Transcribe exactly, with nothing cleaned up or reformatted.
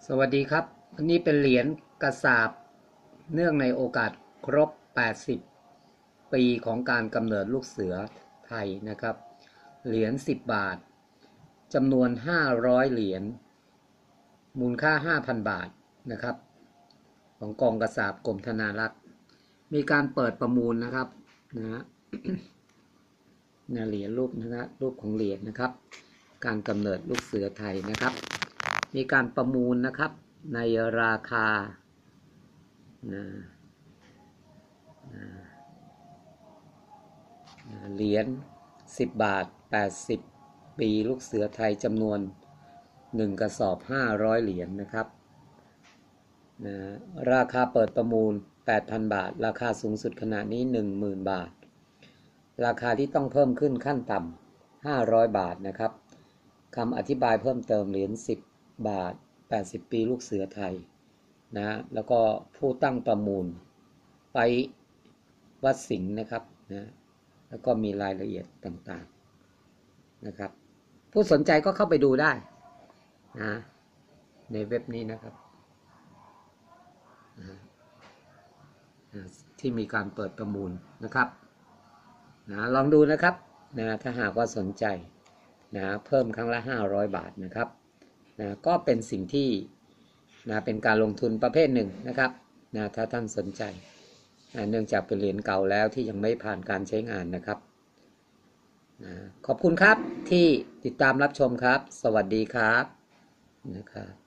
สวัสดีครับอันนี้เป็นเหรียญกระสาบเนื่องในโอกาสครบแปดสิบปีของการกำเนิดลูกเสือไทยนะครับเหรียญสิบบาทจำนวนห้าร้อยเหรียญมูลค่า ห้าพัน บาทนะครับของกองกระสาบกรมธนารักษ์มีการเปิดประมูลนะครับนะฮะ เหรียญรูปนะรูปของเหรียญนะครับการกำเนิดลูกเสือไทยนะครับมีการประมูลนะครับในราคานะเหรียญสิบบาทแปดสิบปีลูกเสือไทยจำนวนหนึ่งกระสอบห้าร้อยเหรียญ น, นะครับนะราคาเปิดประมูล แปดพัน บาทราคาสูงสุดขณะนี้ หนึ่งหมื่น บาทราคาที่ต้องเพิ่มขึ้นขั้นต่ำห้าร้อยบาทนะครับคำอธิบายเพิ่มเติมเหรียญสิบบาทแปดสิบปีลูกเสือไทยนะแล้วก็ผู้ตั้งประมูลไปวัดสิงห์นะครับนะแล้วก็มีรายละเอียดต่างๆนะครับผู้สนใจก็เข้าไปดูได้นะในเว็บนี้นะครับนะที่มีการเปิดประมูลนะครับนะลองดูนะครับนะถ้าหากว่าสนใจนะเพิ่มครั้งละห้าร้อยบาทนะครับนะก็เป็นสิ่งที่นะเป็นการลงทุนประเภทหนึ่งนะครับนะถ้าท่านสนใจนะเนื่องจากเป็นเหรียญเก่าแล้วที่ยังไม่ผ่านการใช้งานนะครับนะขอบคุณครับที่ติดตามรับชมครับสวัสดีครับนะครับ